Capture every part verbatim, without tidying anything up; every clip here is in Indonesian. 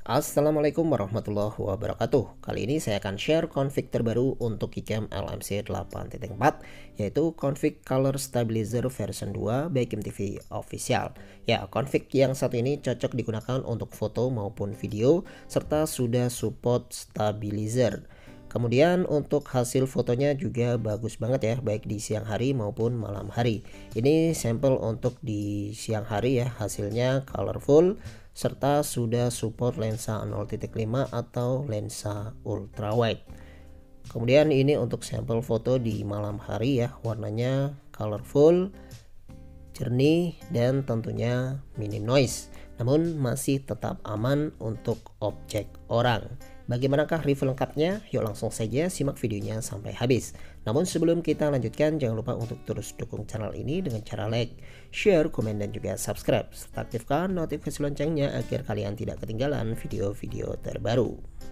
Assalamualaikum warahmatullahi wabarakatuh. Kali ini saya akan share config terbaru untuk Keycam L M C delapan titik empat, yaitu config Color Stabilizer version dua by Kim T V Official. Ya, config yang satu ini cocok digunakan untuk foto maupun video, serta sudah support stabilizer. Kemudian untuk hasil fotonya juga bagus banget ya, baik di siang hari maupun malam hari. Ini sampel untuk di siang hari ya, hasilnya colorful serta sudah support lensa nol titik lima atau lensa ultrawide. Kemudian ini untuk sampel foto di malam hari ya, warnanya colorful, jernih, dan tentunya minim noise, namun masih tetap aman untuk objek orang. Bagaimanakah review lengkapnya? Yuk langsung saja simak videonya sampai habis. Namun sebelum kita lanjutkan, jangan lupa untuk terus dukung channel ini dengan cara like, share, komen, dan juga subscribe, serta aktifkan notifikasi loncengnya agar kalian tidak ketinggalan video-video terbaru.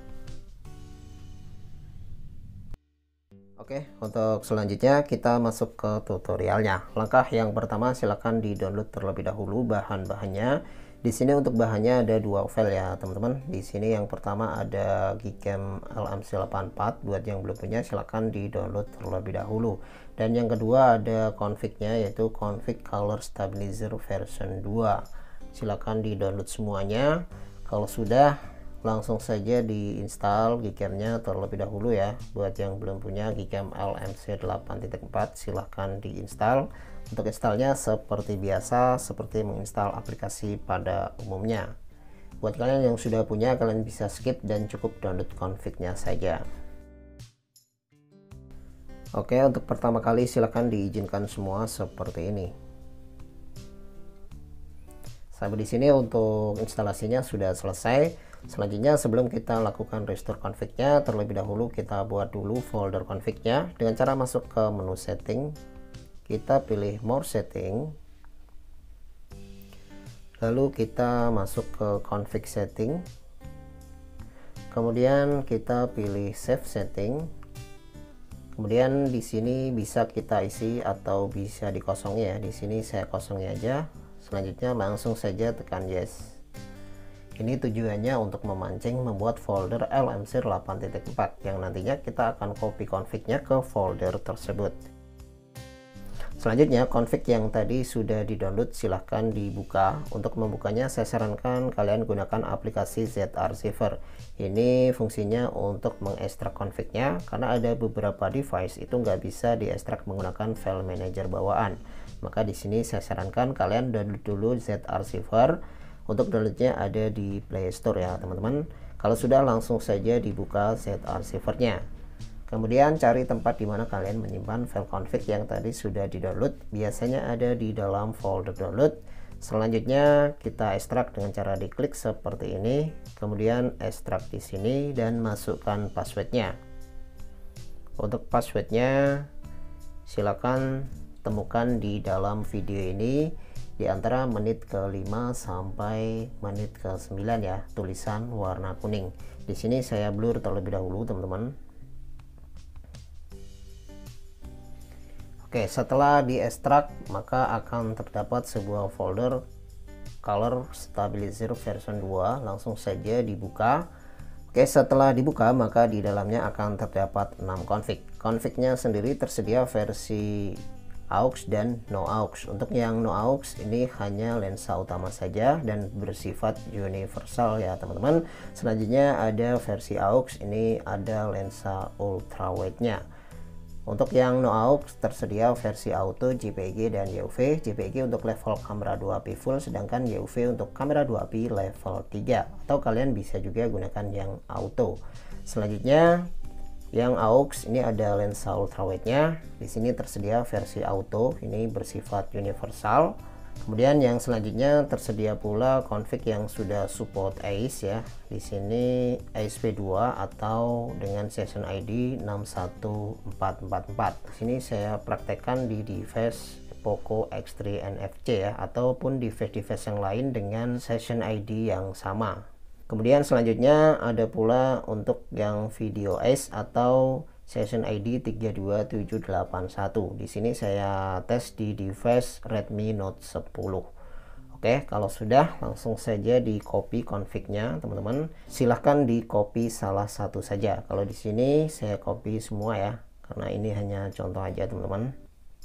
Oke, untuk selanjutnya kita masuk ke tutorialnya. Langkah yang pertama, silakan di-download terlebih dahulu bahan-bahannya. Di sini untuk bahannya ada dua file ya, teman-teman. Di sini yang pertama ada Keycam L M C delapan empat. Buat yang belum punya, silakan di-download terlebih dahulu. Dan yang kedua ada config-nya, yaitu config Color Stabilizer version dua. Silakan di-download semuanya. Kalau sudah, langsung saja diinstal Keycam-nya terlebih dahulu ya. Buat yang belum punya Keycam L M C delapan titik empat, silahkan diinstal. Untuk installnya seperti biasa, seperti menginstal aplikasi pada umumnya. Buat kalian yang sudah punya, kalian bisa skip dan cukup download config-nya saja. Oke, untuk pertama kali silahkan diizinkan semua seperti ini. Sampai di sini untuk instalasinya sudah selesai. Selanjutnya, sebelum kita lakukan restore config-nya, terlebih dahulu kita buat dulu folder config-nya dengan cara masuk ke menu setting. Kita pilih more setting, lalu kita masuk ke config setting, kemudian kita pilih save setting. Kemudian di sini bisa kita isi atau bisa dikosongi ya. Di sini saya kosongi aja. Selanjutnya langsung saja tekan yes. Ini tujuannya untuk memancing membuat folder L M C delapan titik empat yang nantinya kita akan copy config-nya ke folder tersebut. Selanjutnya, config yang tadi sudah di-download silahkan dibuka. Untuk membukanya saya sarankan kalian gunakan aplikasi Z-Archiver. Ini fungsinya untuk mengekstrak config-nya, karena ada beberapa device itu nggak bisa diekstrak menggunakan file manager bawaan. Maka di sini saya sarankan kalian download dulu Z-Archiver. Untuk downloadnya ada di Play Store ya teman-teman. Kalau sudah, langsung saja dibuka Z-Archiver-nya. Kemudian cari tempat di mana kalian menyimpan file config yang tadi sudah di-download. Biasanya ada di dalam folder download. Selanjutnya kita ekstrak dengan cara diklik seperti ini. Kemudian ekstrak di sini dan masukkan passwordnya. Untuk passwordnya silakan temukan di dalam video ini di antara menit ke lima sampai menit ke sembilan ya, tulisan warna kuning. Di sini saya blur terlebih dahulu teman-teman. Oke, setelah diekstrak maka akan terdapat sebuah folder Color Stabilizer version dua. Langsung saja dibuka. Oke, setelah dibuka maka di dalamnya akan terdapat enam config. Config-nya sendiri tersedia versi aux dan no aux. Untuk yang no aux ini hanya lensa utama saja dan bersifat universal ya teman-teman. Selanjutnya ada versi aux, ini ada lensa ultrawide-nya. Untuk yang no aux tersedia versi auto, J P G, dan Y U V. J P G untuk level kamera dua P full, sedangkan Y U V untuk kamera dua P level tiga, atau kalian bisa juga gunakan yang auto. Selanjutnya yang aux ini ada lensa ultrawide-nya. Di sini tersedia versi auto, ini bersifat universal. Kemudian yang selanjutnya tersedia pula config yang sudah support A I S ya. Di sini A I S P dua atau dengan session I D enam satu empat empat empat. Di sini saya praktekkan di device Poco X tiga N F C ya, ataupun device-device yang lain dengan session I D yang sama. Kemudian selanjutnya ada pula untuk yang video A I S atau session I D tiga dua tujuh delapan satu. Di sini saya tes di device Redmi Note sepuluh. Oke, Oke, kalau sudah langsung saja di copy config-nya teman-teman. Silahkan di copy salah satu saja. Kalau di sini saya copy semua ya, karena ini hanya contoh aja teman-teman.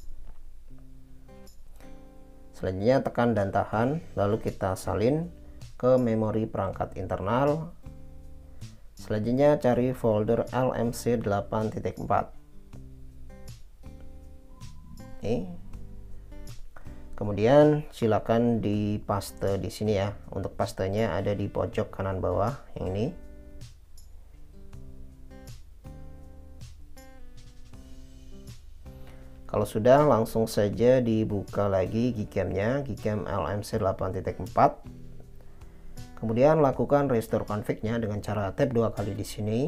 Selanjutnya tekan dan tahan, lalu kita salin ke memori perangkat internal. Selanjutnya cari folder L M C delapan titik empat. Nih. Kemudian silakan di paste di sini ya. Untuk pastenya ada di pojok kanan bawah yang ini. Kalau sudah langsung saja dibuka lagi Gcam-nya, Gcam L M C delapan titik empat. Kemudian lakukan restore config-nya dengan cara tab dua kali di sini.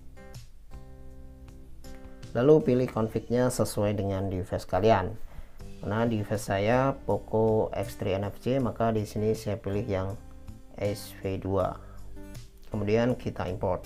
Lalu pilih config-nya sesuai dengan device kalian. Karena device saya Poco X tiga N F C, maka di sini saya pilih yang S V dua. Kemudian kita import.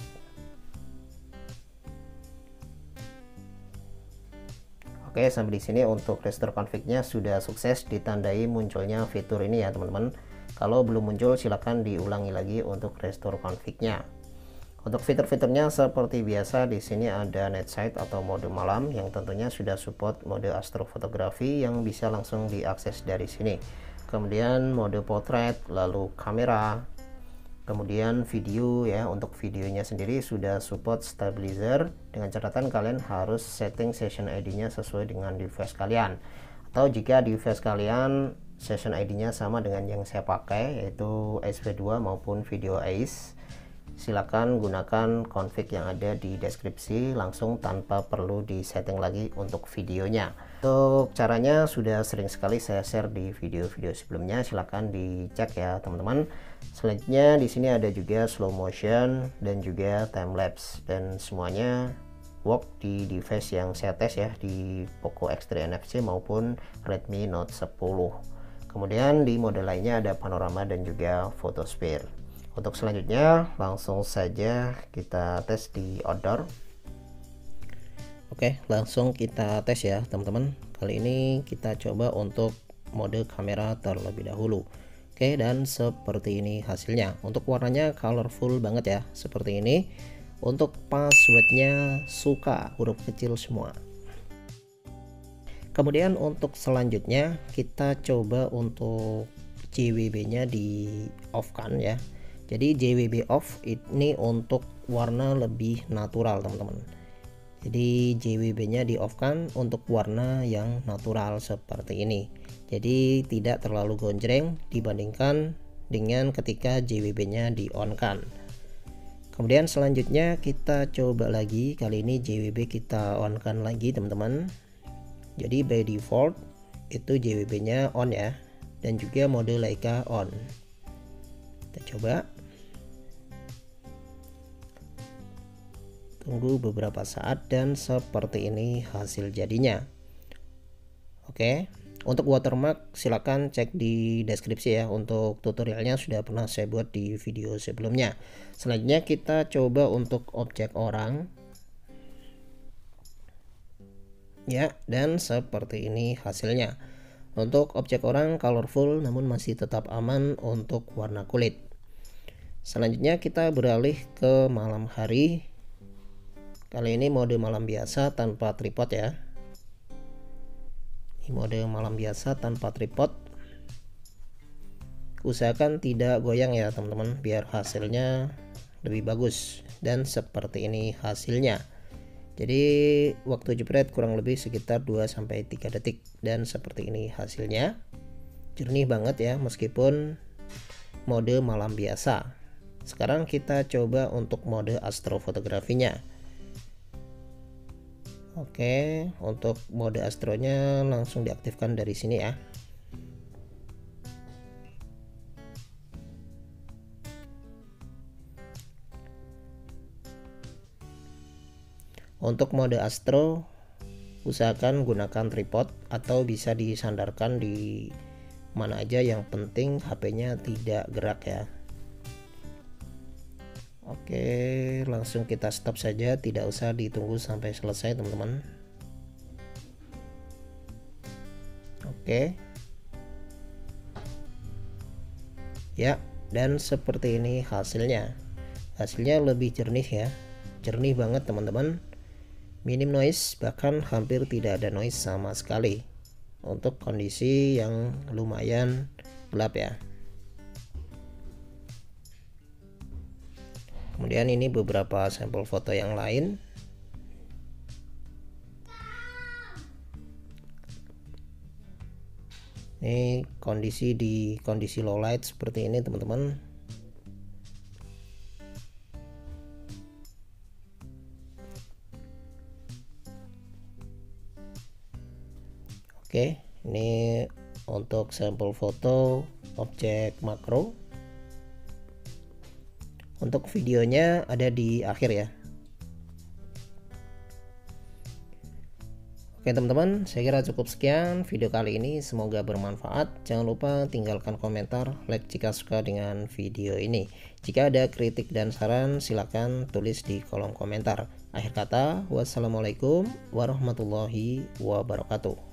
Oke, sampai di sini untuk restore config-nya sudah sukses, ditandai munculnya fitur ini ya teman-teman. Kalau belum muncul silahkan diulangi lagi untuk restore config-nya. Untuk fitur-fiturnya seperti biasa, di sini ada night sight atau mode malam yang tentunya sudah support mode astrofotografi yang bisa langsung diakses dari sini. Kemudian mode portrait, lalu kamera, kemudian video ya. Untuk videonya sendiri sudah support stabilizer, dengan catatan kalian harus setting session I D-nya sesuai dengan device kalian. Atau jika device kalian session I D-nya sama dengan yang saya pakai, yaitu S V dua maupun Video Ace, silakan gunakan config yang ada di deskripsi langsung tanpa perlu disetting lagi untuk videonya. Untuk caranya sudah sering sekali saya share di video-video sebelumnya, silakan dicek ya teman-teman. Selanjutnya di sini ada juga slow motion dan juga time lapse, dan semuanya work di device yang saya tes ya, di Poco X tiga N F C maupun Redmi Note sepuluh. Kemudian di mode lainnya ada panorama dan juga photosphere. Untuk selanjutnya langsung saja kita tes di outdoor. Oke, langsung kita tes ya teman-teman. Kali ini kita coba untuk mode kamera terlebih dahulu. Oke, dan seperti ini hasilnya. Untuk warnanya colorful banget ya, seperti ini. Untuk passwordnya suka, huruf kecil semua. Kemudian untuk selanjutnya kita coba untuk J W B-nya di off kan ya. Jadi J W B off ini untuk warna lebih natural teman-teman. Jadi J W B-nya di off kan untuk warna yang natural seperti ini. Jadi tidak terlalu gonjreng dibandingkan dengan ketika J W B-nya di on kan. Kemudian selanjutnya kita coba lagi, kali ini J W B kita on kan lagi teman-teman. Jadi by default itu J W B-nya on ya, dan juga mode Leica on. Kita coba. Tunggu beberapa saat dan seperti ini hasil jadinya. Oke, untuk watermark silakan cek di deskripsi ya. Untuk tutorialnya sudah pernah saya buat di video sebelumnya. Selanjutnya kita coba untuk objek orang. Ya, dan seperti ini hasilnya. Untuk objek orang colorful namun masih tetap aman untuk warna kulit. Selanjutnya kita beralih ke malam hari. Kali ini mode malam biasa tanpa tripod ya. Ini mode malam biasa tanpa tripod. Usahakan tidak goyang ya teman-teman, biar hasilnya lebih bagus. Dan seperti ini hasilnya. Jadi waktu jepret kurang lebih sekitar dua sampai tiga detik, dan seperti ini hasilnya. Jernih banget ya meskipun mode malam biasa. Sekarang kita coba untuk mode astrofotografinya. Oke, untuk mode astronya langsung diaktifkan dari sini ya. Untuk mode astro usahakan gunakan tripod atau bisa disandarkan di mana aja, yang penting H P-nya tidak gerak ya. Oke, langsung kita stop saja, tidak usah ditunggu sampai selesai teman-teman. Oke. ya. Dan seperti ini hasilnya. Hasilnya lebih jernih ya, jernih banget teman-teman, minim noise, bahkan hampir tidak ada noise sama sekali untuk kondisi yang lumayan gelap ya. Kemudian ini beberapa sampel foto yang lain. Ini kondisi di kondisi low light seperti ini teman-teman. Oke, ini untuk sampel foto objek makro. Untuk videonya ada di akhir ya. Oke teman-teman, saya kira cukup sekian video kali ini, semoga bermanfaat. Jangan lupa tinggalkan komentar, like jika suka dengan video ini. Jika ada kritik dan saran silakan tulis di kolom komentar. Akhir kata, wassalamualaikum warahmatullahi wabarakatuh.